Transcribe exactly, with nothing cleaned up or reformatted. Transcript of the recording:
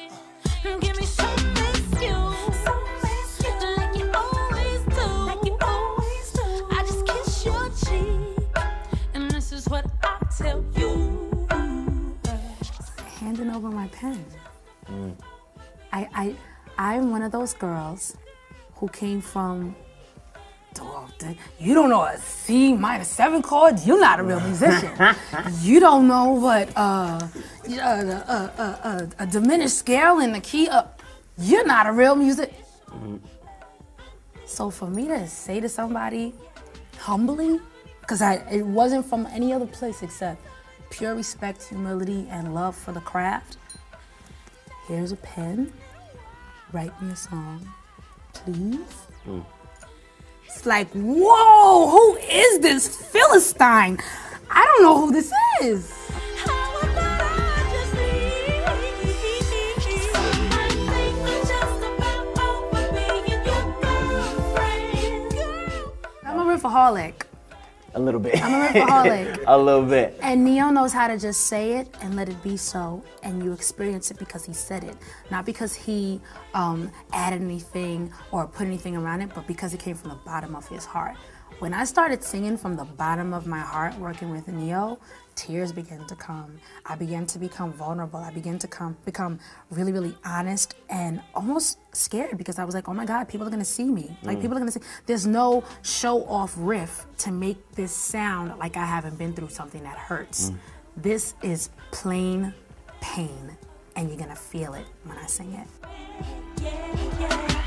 Give me some excuse, like you always do, like you always do. I just kiss your cheek, and this is what I tell you. Handing over my pen. Mm. I, I, I'm one of those girls who came from, oh, you don't know a C minor seven chord, you're not a real musician. You don't know what uh, uh, uh, uh, uh, a diminished scale in the key up, you're not a real music. Mm-hmm. So for me to say to somebody humbly, because I it wasn't from any other place except pure respect, humility, and love for the craft. Here's a pen, write me a song, please. Mm. It's like, whoa, who is this Philistine? I don't know who this is. I'm a riffaholic. A little bit. I'm a riffaholic. A little bit. And Neo knows how to just say it and let it be so, and you experience it because he said it. Not because he um, added anything or put anything around it, but because it came from the bottom of his heart. When I started singing from the bottom of my heart, working with Neo, tears began to come. I began to become vulnerable. I began to come, become really, really honest and almost scared because I was like, oh my God, people are gonna see me. Like, mm. people are gonna see. There's no show-off riff to make this sound like I haven't been through something that hurts. Mm. This is plain pain, and you're gonna feel it when I sing it. Yeah, yeah.